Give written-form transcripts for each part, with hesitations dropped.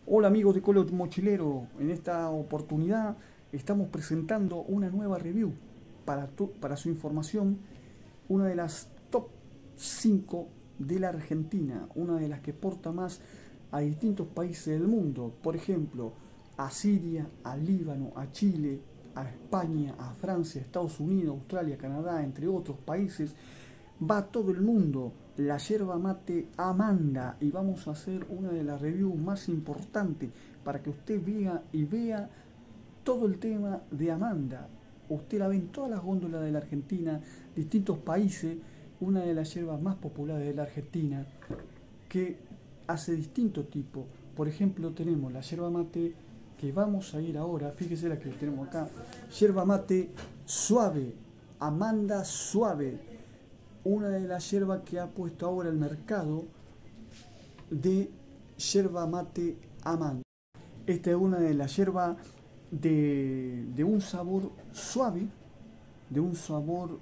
Hola amigos de Colo Mochilero, en esta oportunidad estamos presentando una nueva review para su información, una de las top 5 de la Argentina, una de las que porta más a distintos países del mundo, por ejemplo, a Siria, a Líbano, a Chile, a España, a Francia, a Estados Unidos, Australia, Canadá, entre otros países. Va a todo el mundo la yerba mate Amanda y vamos a hacer una de las reviews más importantes para que usted vea todo el tema de Amanda. Usted la ve en todas las góndolas de la Argentina, distintos países, una de las hierbas más populares de la Argentina que hace distintos tipos. Por ejemplo, tenemos la yerba mate que vamos a ir ahora, fíjese la que tenemos acá, yerba mate suave, Amanda suave, una de las hierbas que ha puesto ahora el mercado de yerba mate Amanda. Esta es una de las hierbas de un sabor suave, de un sabor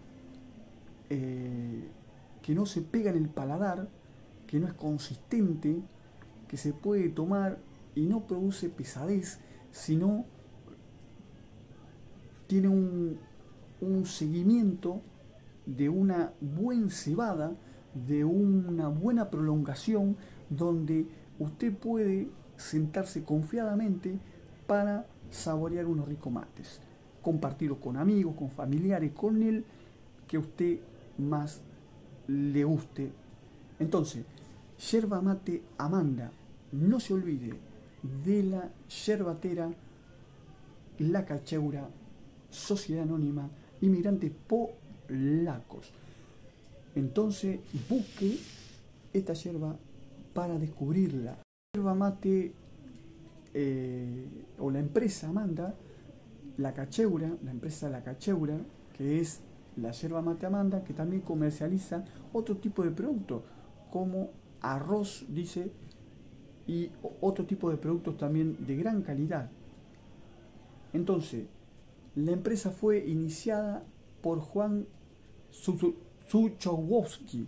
que no se pega en el paladar, que no es consistente, que se puede tomar y no produce pesadez, sino tiene un seguimiento de una buena cebada, de una buena prolongación, donde usted puede sentarse confiadamente para saborear unos ricos mates, compartirlo con amigos, con familiares, con el que a usted más le guste. Entonces, yerba mate Amanda, no se olvide de la yerbatera La Cacheura, Sociedad Anónima, Inmigrantes Polacos. Entonces, busque esta yerba para descubrirla. La yerba mate o la empresa Amanda, La Cacheura, la empresa La Cacheura, que es la yerba mate Amanda, que también comercializa otro tipo de productos, como arroz, dice, y otro tipo de productos también de gran calidad. Entonces, la empresa fue iniciada por Juan Suchowowski,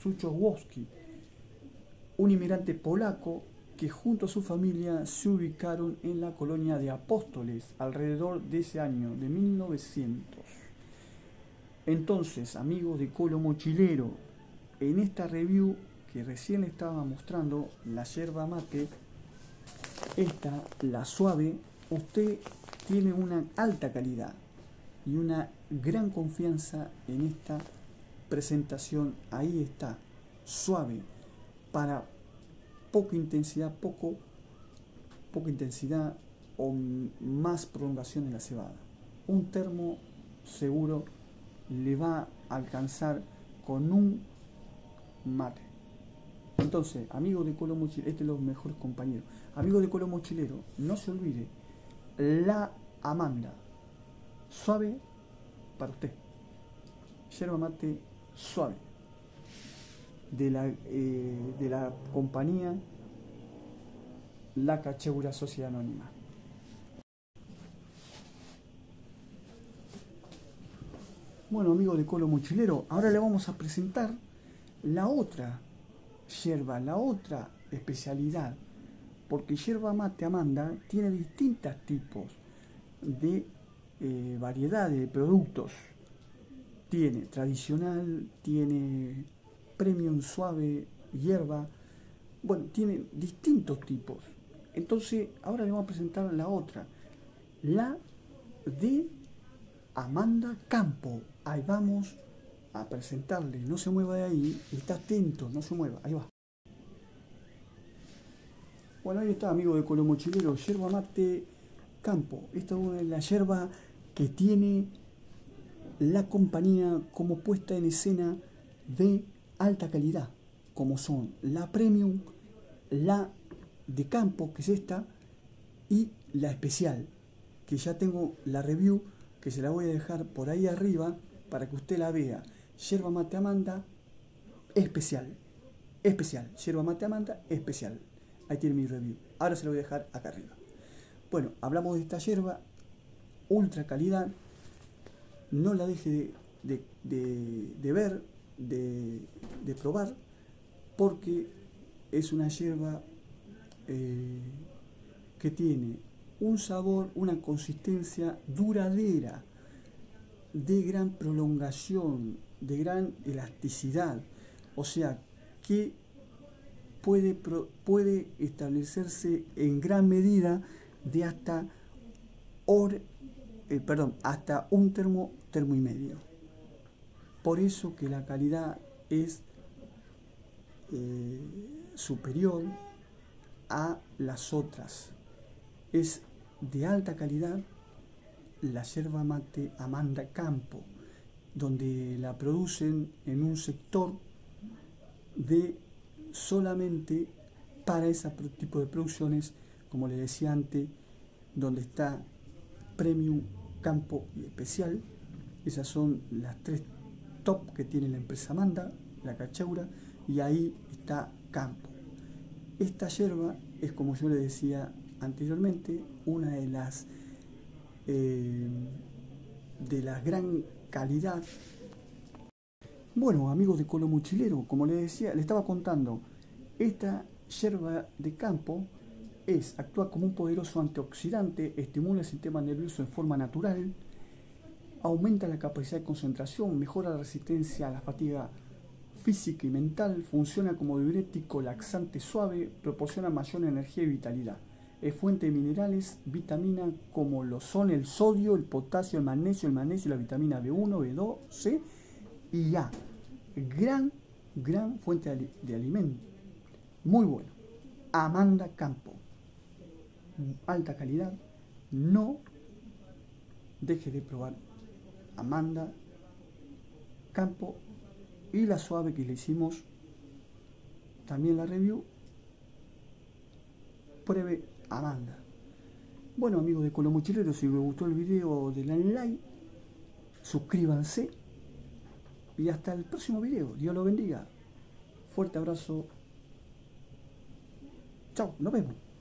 un inmigrante polaco que junto a su familia se ubicaron en la colonia de Apóstoles alrededor de ese año, de 1900. Entonces, amigos de Colo Mochilero, en esta review que recién le estaba mostrando, la yerba mate, esta, la suave, usted tiene una alta calidad y una gran confianza en esta presentación. Ahí está, suave, para poca intensidad, poca intensidad o más prolongación en la cebada. Un termo seguro le va a alcanzar con un mate. Entonces, amigos de Colo Mochilero, este es los mejores compañeros. Amigos de Colo Mochilero, no se olvide, la Amanda, suave para usted. Yerba mate suave de la compañía La Cacheura, Sociedad Anónima. Bueno, amigos de Colo Mochilero, ahora le vamos a presentar la otra yerba, la otra especialidad, porque yerba mate Amanda tiene distintos tipos de variedades de productos. Tiene tradicional, tiene premium suave, hierba, bueno, tiene distintos tipos. Entonces, ahora le vamos a presentar la otra, la de Amanda Campo. Ahí vamos a presentarle, no se mueva de ahí, está atento, no se mueva, ahí va. Bueno, ahí está, amigo de Colo Mochilero, yerba mate Campo. Esta es una de las yerbas que tiene la compañía como puesta en escena de alta calidad, como son la Premium, la de Campo, que es esta, y la especial, que ya tengo la review, que se la voy a dejar por ahí arriba para que usted la vea. Yerba mate Amanda especial, yerba mate Amanda especial. Ahí tiene mi review. Ahora se lo voy a dejar acá arriba. Bueno, hablamos de esta yerba, ultra calidad. No la deje de ver, de probar, porque es una yerba que tiene un sabor, una consistencia duradera, de gran prolongación, de gran elasticidad, o sea que puede establecerse en gran medida de hasta hasta un termo y medio. Por eso que la calidad es superior a las otras. Es de alta calidad la yerba mate Amanda Campo, donde la producen en un sector de solamente para ese tipo de producciones, como les decía antes, donde está Premium, Campo y Especial. Esas son las tres top que tiene la empresa Amanda, la cachaura, y ahí está Campo. Esta yerba es, como yo les decía anteriormente, una de las gran calidad. Bueno, amigos de Colo Mochilero, como les decía, les estaba contando, esta yerba de Campo actúa como un poderoso antioxidante, estimula el sistema nervioso en forma natural, aumenta la capacidad de concentración, mejora la resistencia a la fatiga física y mental, funciona como diurético, laxante suave, proporciona mayor energía y vitalidad. Es fuente de minerales, vitaminas como lo son el sodio, el potasio, el magnesio y la vitamina B1, B2, C y A. Gran fuente de alimento. Muy bueno. Amanda Campo. Alta calidad. No deje de probar Amanda Campo y la suave que le hicimos también la review. Pruebe Amanda. Bueno, amigos de Colo Mochilero, si les gustó el video, denle like, suscríbanse y hasta el próximo video. Dios los bendiga. Fuerte abrazo. Chao, nos vemos.